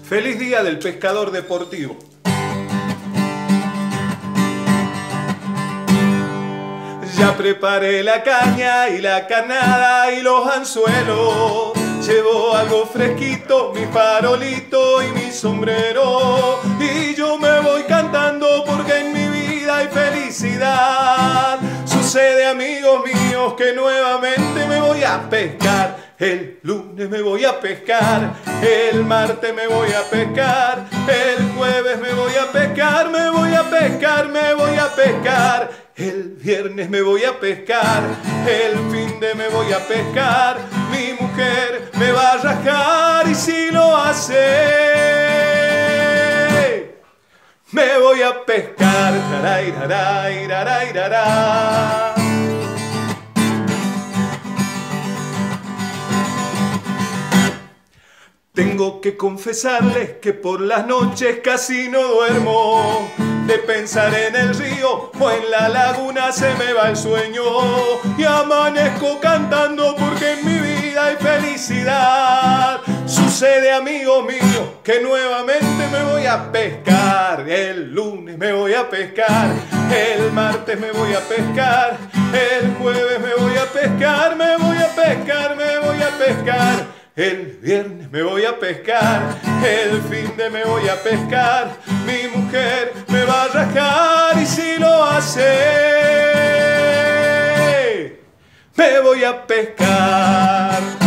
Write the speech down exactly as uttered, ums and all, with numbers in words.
Feliz día del pescador deportivo. Ya preparé la caña y la carnada y los anzuelos. Llevo algo fresquito, mi farolito y mi sombrero. Y yo me voy cantando porque en mi vida hay felicidad. Sucede, amigos míos, que nuevamente me voy a pescar. El lunes me voy a pescar, el martes me voy a pescar, el jueves me voy a pescar, me voy a pescar, me voy a pescar. El viernes me voy a pescar, el fin de me voy a pescar. Mi mujer me va a rajar y si lo hace, me voy a pescar. Taray, taray, taray, taray. Tengo que confesarles que por las noches casi no duermo. De pensar en el río o en la laguna se me va el sueño. Y amanezco cantando porque en mi vida hay felicidad. Sucede, amigo mío, que nuevamente me voy a pescar. El lunes me voy a pescar, el martes me voy a pescar, el jueves me voy a pescar, me voy a pescar, me voy a pescar. El viernes me voy a pescar, el fin de me voy a pescar. Mi mujer me va a rajar y si lo hace, me voy a pescar.